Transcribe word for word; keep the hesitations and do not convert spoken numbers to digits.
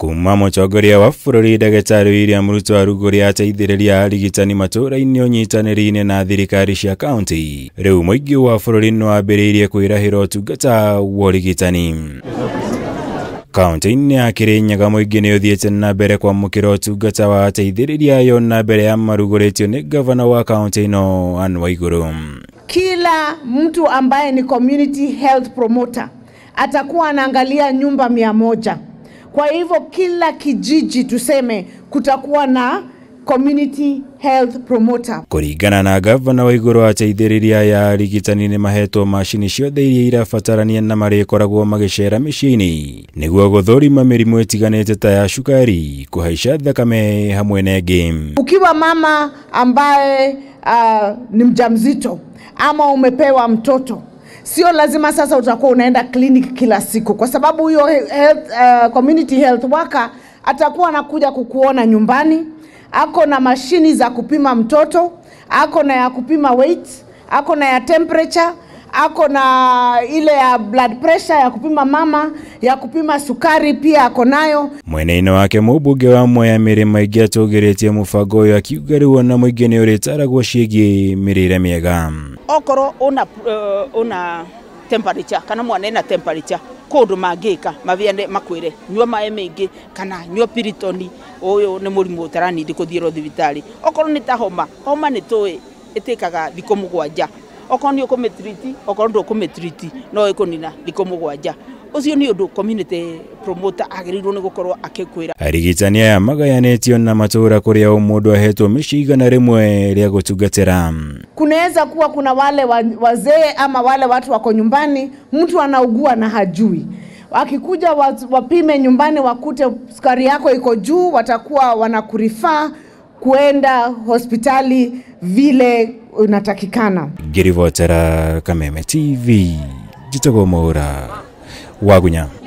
Kuma mutongoria wa bururi Ndagĩtarĩ William Ruto arugũria ateithĩrĩria arigitani matũũra-inĩ ũnyitanĩri-inĩ na thirikari cia kaunti. Rĩu mũingĩ wa bũrũri nĩ wambĩrĩirie kwĩrahĩra ũtungata wa ũrigitani. Kaunti-inĩ ya Kirinyaga mũingĩ nĩ ũthiĩte na mbere kwamũkĩra ũtungata wa ateithĩrĩria ayo na mbere ya marugũrĩtio nĩ gavana wa kaunti ĩno Anne Waigũrũ. Kila mtu ambaye ni community health promoter atakuwa anaangalia nyumba mia moja. Kwa hivyo kila kijiji tuseme kutakuwa na community health promoter. Kũringana na gavana Waigũrũ, ateithĩrĩria ya arigitani nĩ mahetwo macini ciothe iria irabatarania na marĩkoragwo magĩcera mĩciĩ-inĩ nĩguo gũthũrima mĩrimũ ĩtiganĩte ta ya cukari, kũhaica thakame hamwe na ĩngĩ. Ukiwa mama ambaye uh, ni mjamzito ama umepewa mtoto, sio lazima sasa utakuwa unaenda clinic kila siku, kwa sababu huyo health, uh, community health worker atakuwa anakuja kukuona nyumbani. Ako na mashini za kupima mtoto, ako na ya kupima weight, ako na ya temperature, ako na ile ya blood pressure ya kupima mama, ya kupima sukari pia ako nayo. Mwene-inĩ wake mũmbunge wa Mwea Mary Maingĩ atũgĩrĩtie mũbango ũyũ akiuga rĩu ona mũingĩ nĩ ũrĩtaragwo ciĩgiĩ mĩrĩre mĩega. Okorwo una uh, una temperature kana mwana ena temperature kundu mangika maviane makwire nyua maĩ maingĩ kana nyua piritoni, uyu ni murimu utarani ndikuthiro thibitari. Okorwo ni ta homa homa ni toy itikaga thikũ mũgwanja, okorwo ni ukumetriti okorwo ndu ukumetriti no ikunina thikũ mũgwanja. Ucio ni undu community promoter agĩrĩirwo nĩ gũkorwo akĩkwĩra. Arigitani aya magayanĩtio na matũũra kũrĩa o mũndũ ahetwo mĩciĩ igana rĩmwe rĩa gũtungatĩra. Kunaweza kuwa kuna wale wazee ama wale watu wako nyumbani, mtu anaugua na hajui. Wakikuja wapime nyumbani wakute sukari yako iko juu, watakuwa wanakurifa kuenda hospitali vile unatakikana. Ngĩribotera Kameme T V, Njĩtagwo Mwaũra Wagunya.